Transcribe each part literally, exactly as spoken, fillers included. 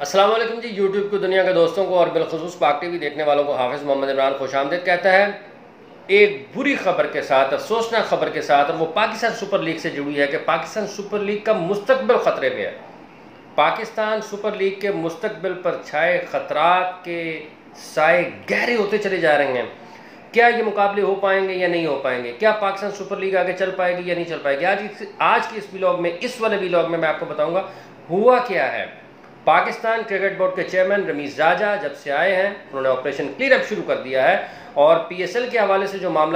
अस्सलाम वालेकुम जी। यूट्यूब की दुनिया के दोस्तों को और बिलखुसूस पाक टीवी देखने वालों को हाफिज़ मोहम्मद इमरान खुशामदीद कहता है। एक बुरी खबर के साथ, अफसोसनाक खबर के साथ, और वो पाकिस्तान सुपर लीग से जुड़ी है कि पाकिस्तान सुपर लीग का मुस्तकबिल ख़तरे में है। पाकिस्तान सुपर लीग के मुस्तकबिल पर छाए ख़तरात के साए गहरे होते चले जा रहे हैं। क्या ये मुकाबले हो पाएंगे या नहीं हो पाएंगे? क्या पाकिस्तान सुपर लीग आगे चल पाएगी या नहीं चल पाएगी? आज आज के इस व्लॉग में, इस वाले व्लॉग में मैं आपको बताऊंगा हुआ क्या है। पाकिस्तान क्रिकेट बोर्ड के चेयरमैन रमीज़ राजा जब से आए हैं, उन्होंने ऑपरेशन क्लीन अप शुरू कर दिया है और पीएसएल के हवाले से जो मामला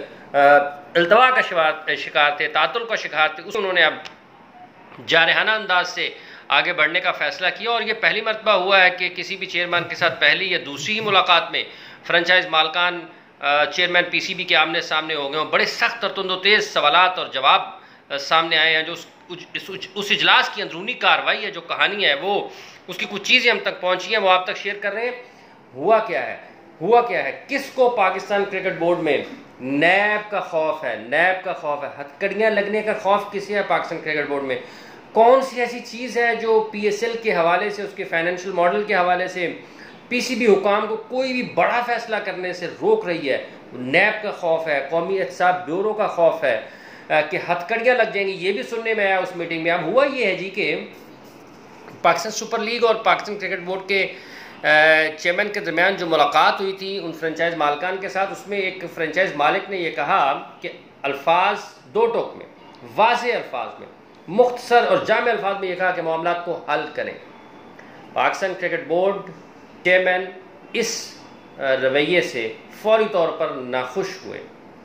अल्तवा का शिकार थे, तातुल का शिकार थे, उस उन्होंने अब जारहाना अंदाज से आगे बढ़ने का फैसला किया। और ये पहली मरतबा हुआ है कि किसी भी चेयरमैन के साथ पहली या दूसरी ही मुलाकात में फ्रेंचाइज मालकान चेयरमैन पीसीबी के आमने सामने हो गए और बड़े सख्त और तुंदो-तेज सवालात और जवाब सामने आए हैं। जो उस, उस, उस इजलास की अंदरूनी कार्रवाई है, जो कहानी है, वो उसकी कुछ चीज़ें हम तक पहुंची हैं, वो आप तक शेयर कर रहे हैं। हुआ क्या है हुआ क्या है किसको पाकिस्तान क्रिकेट बोर्ड में नैब का खौफ है? नैब का खौफ है, हथकड़ियाँ लगने का खौफ किसे है पाकिस्तान क्रिकेट बोर्ड में? कौन सी ऐसी चीज़ है जो पीएसएल के हवाले से, उसके फाइनेंशियल मॉडल के हवाले से पीसीबी हुकाम को कोई भी बड़ा फैसला करने से रोक रही है? नैब का खौफ है, कौमी एहतसाब ब्यूरो का खौफ है कि हथकड़ियाँ लग जाएंगी। ये भी सुनने में आया उस मीटिंग में। अब हुआ ये है जी कि पाकिस्तान सुपर लीग और पाकिस्तान क्रिकेट बोर्ड के चेयरमैन के दरमियान जो मुलाकात हुई थी उन फ्रेंचाइज मालकान के साथ, उसमें एक फ्रेंचाइज मालिक ने यह कहा कि अल्फाज दो टोक में, वाज़े अल्फाज में, मुख्तसर और जामे अल्फाज में यह कहा कि मामलात को हल करें। पाकिस्तान क्रिकेट बोर्ड चेयरमैन इस रवैये से फौरी तौर पर नाखुश हुए।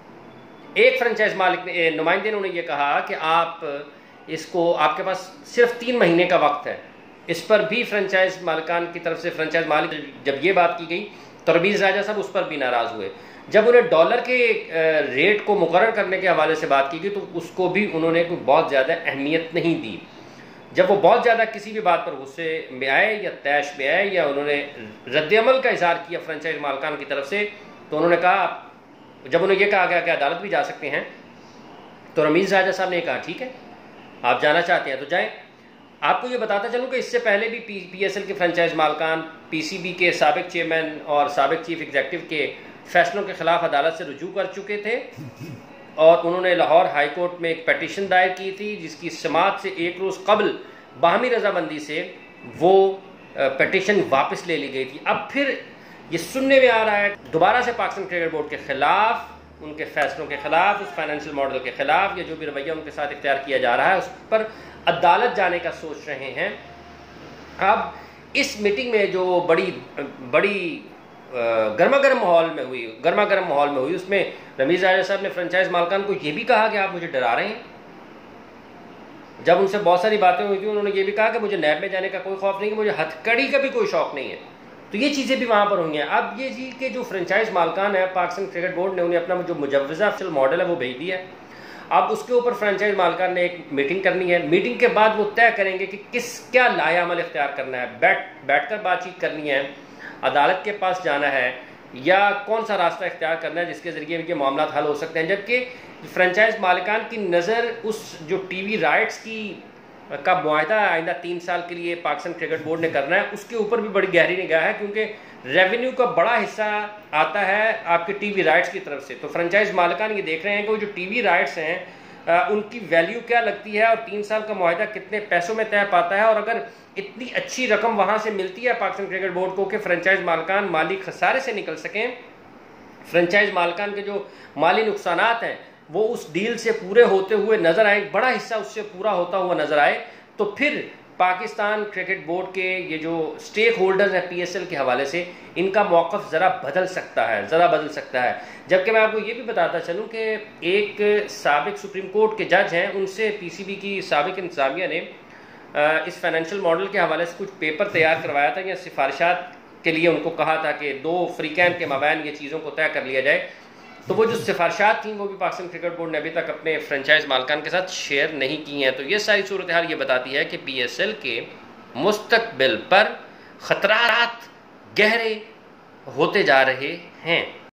एक फ्रेंचाइज मालिक ने, नुमाइंदे ने यह कहा कि आप इसको, आपके पास सिर्फ तीन महीने का वक्त है। इस पर भी फ्रेंचाइज मालिकान की तरफ से, फ्रेंचाइज मालिक जब ये बात की गई तो रमीज़ राजा साहब उस पर भी नाराज़ हुए। जब उन्हें डॉलर के रेट को मुकर्रर करने के हवाले से बात की गई तो उसको भी उन्होंने कोई बहुत ज़्यादा अहमियत नहीं दी। जब वो बहुत ज़्यादा किसी भी बात पर गुस्से में आए या तैश में आए या उन्होंने रद्द-ए-अमल का इज़हार किया फ्रेंचाइज मालिकान की तरफ से, तो उन्होंने कहा, जब उन्हें यह कहा गया कि अदालत भी जा सकते हैं, तो रमीज़ राजा साहब ने कहा ठीक है, आप जाना चाहते हैं तो जाएं। आपको ये बताता चलूँ कि इससे पहले भी पी पीएसएल के फ्रेंचाइज मालकान पीसीबी के साबिक चेयरमैन और साबिक चीफ एग्जीक्यूटिव के फैसलों के खिलाफ अदालत से रुजू कर चुके थे और उन्होंने लाहौर हाई कोर्ट में एक पटिशन दायर की थी जिसकी समाअत से एक रोज़ कबल बाहमी रजामंदी से वो पटिशन वापस ले ली गई थी। अब फिर ये सुनने में आ रहा है दोबारा से पाकिस्तान क्रिकेट बोर्ड के खिलाफ, उनके फैसलों के खिलाफ, उस फाइनेंशियल मॉडल के खिलाफ, या जो भी रवैया उनके साथ इख्तियार किया जा रहा है उस पर अदालत जाने का सोच रहे हैं। अब इस मीटिंग में जो बड़ी बड़ी गर्मा गर्म माहौल में हुई गर्मा गर्म माहौल में हुई उसमें रमीज़ राजा साहब ने फ्रेंचाइज मालकान को ये भी कहा कि आप मुझे डरा रहे हैं। जब उनसे बहुत सारी बातें हुई थी उन्होंने ये भी कहा कि मुझे नैब में जाने का कोई खौफ नहीं, कि मुझे हथकड़ी का भी कोई शौक नहीं है। तो ये चीज़ें भी वहाँ पर हुई हैं। अब ये जी के जो फ्रेंचाइज मालकान है, पाकिस्तान क्रिकेट बोर्ड ने उन्हें अपना जो मुजव्वज़ा ऑफिशियल मॉडल है वो भेज दिया है। अब उसके ऊपर फ्रेंचाइज मालकान ने एक मीटिंग करनी है। मीटिंग के बाद वो तय करेंगे कि किस क्या लाया अमल इख्तियार करना है, बैठ बैठकर बातचीत करनी है, अदालत के पास जाना है, या कौन सा रास्ता इख्तियार करना है जिसके ज़रिए ये मामला हल हो सकते हैं। जबकि फ्रेंचाइज मालिकान की नज़र उस जो टीवी राइट्स की का मुआहदा आइंदा तीन साल के लिए पाकिस्तान क्रिकेट बोर्ड ने करना है, उसके ऊपर भी बड़ी गहरी निगाह है, क्योंकि रेवेन्यू का बड़ा हिस्सा आता है आपके टीवी राइट्स की तरफ से। तो फ्रेंचाइज मालिकान ये देख रहे हैं कि वो जो टीवी राइट्स हैं आ, उनकी वैल्यू क्या लगती है और तीन साल का मुआहदा कितने पैसों में तय पाता है, और अगर इतनी अच्छी रकम वहाँ से मिलती है पाकिस्तान क्रिकेट बोर्ड को कि फ्रेंचाइज मालिकान माली खसारे से निकल सकें, फ्रेंचाइज मालिकान के जो माली नुकसानात हैं वो उस डील से पूरे होते हुए नजर आए, बड़ा हिस्सा उससे पूरा होता हुआ नजर आए, तो फिर पाकिस्तान क्रिकेट बोर्ड के ये जो स्टेक होल्डर्स हैं पीएसएल के हवाले से, इनका मौक़िफ़ ज़रा बदल सकता है ज़रा बदल सकता है। जबकि मैं आपको ये भी बताता चलूँ कि एक साबिक सुप्रीम कोर्ट के जज हैं, उनसे पीसीबी की साबिक इंतज़ामिया ने इस फाइनेंशियल मॉडल के हवाले से कुछ पेपर तैयार करवाया था, या सिफारिशात के लिए उनको कहा था कि दो फ्रीकैन के माबैन ये चीज़ों को तय कर लिया जाए। तो वो जो सिफारिशात थी वो भी पाकिस्तान क्रिकेट बोर्ड ने अभी तक अपने फ्रेंचाइज मालकान के साथ शेयर नहीं की हैं। तो ये सारी सूरत हाल ये बताती है कि पीएसएल के मुस्तकबिल पर ख़तरात गहरे होते जा रहे हैं।